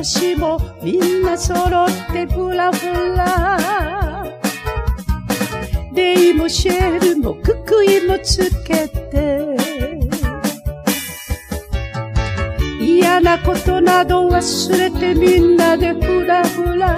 私もみんな揃ってフラフラ。レイもシェルもククイもつけて、嫌なことなど忘れてみんなでフラフラ。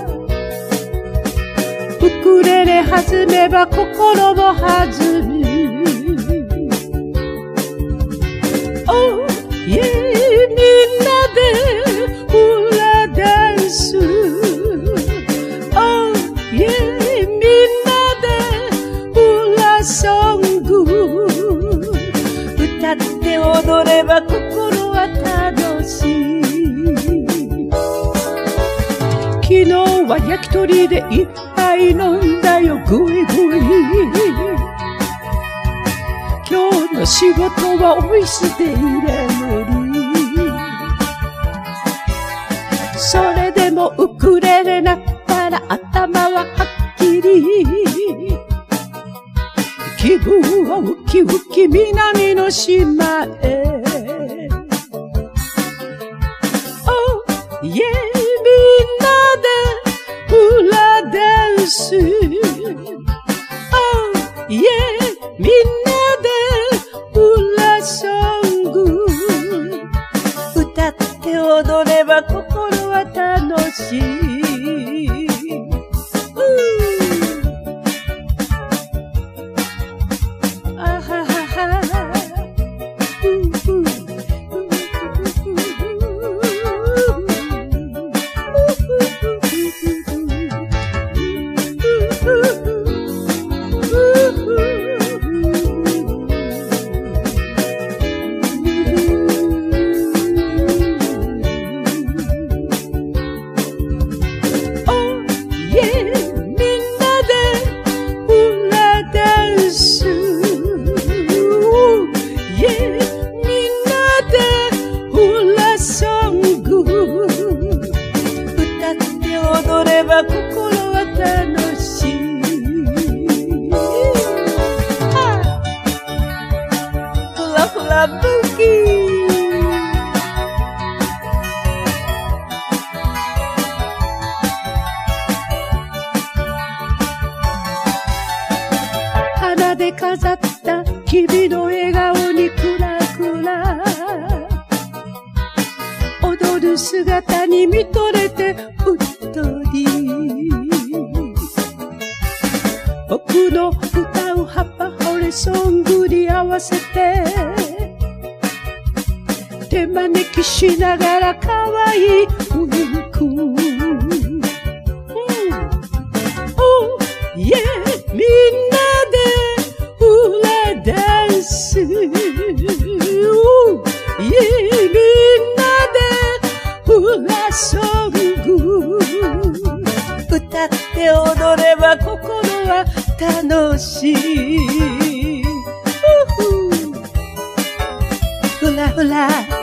ウクレレ弾めば心も弾む。Oh yeah、みんなでフラダンス。Oh yeah、みんなでフラソング。歌って踊れば心は楽しい。昨日は焼き鳥でいっぱい飲んだよグイグイ。今日の仕事はオフィスで居眠り。それでもウクレレ鳴ったら頭ははっきり。気分はウキウキ南の島へ。Oh yeah、みんなでフラダンス。Oh yeah、みんなでフラソング。歌って踊れば心は楽しい。あははは。心は楽しい。フラフラブギー。花で飾った君の笑顔にクラクラ。踊る姿に見とれてうっとり。僕の歌うハッパホレソングに合わせて手招きしながら可愛いウインク。Oh yeah、みんなでフラダンス。Oh yeah、みんなでフラソング。歌って踊れば心は楽しい。フラフラ